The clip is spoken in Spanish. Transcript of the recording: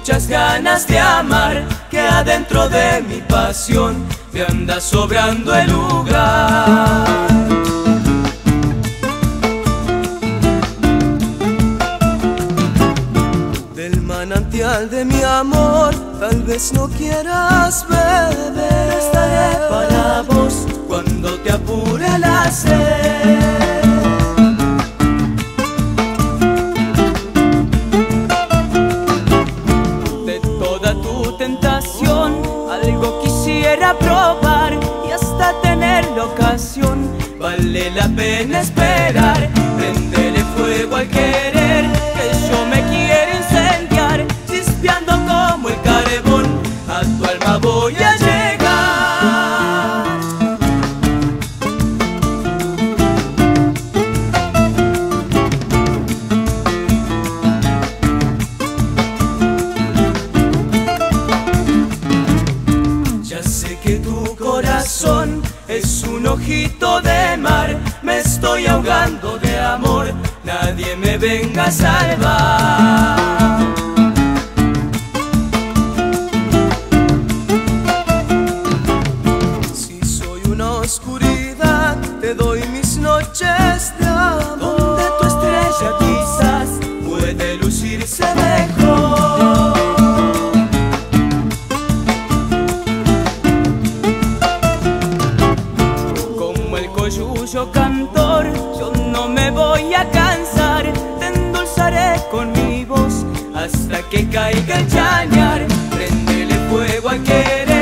muchas ganas de amar, que adentro de mi pasión me anda sobrando el lugar. Del manantial de mi amor tal vez no quieras beber, estaré para vos cuando te apure la sed. Algo quisiera probar y hasta tener la ocasión. Vale la pena esperar, prenderle fuego al querer, que yo me quiero incendiar, chispeando como el carbón, a tu alma voy a llegar. Es un ojito de mar, me estoy ahogando de amor, nadie me venga a salvar. Si soy una oscuridad, te doy mis noches de amor, donde tu estrella quizás puede lucirse mejor. Yo cantor, yo no me voy a cansar, te endulzaré con mi voz hasta que caiga el chañar, prendele fuego al querer.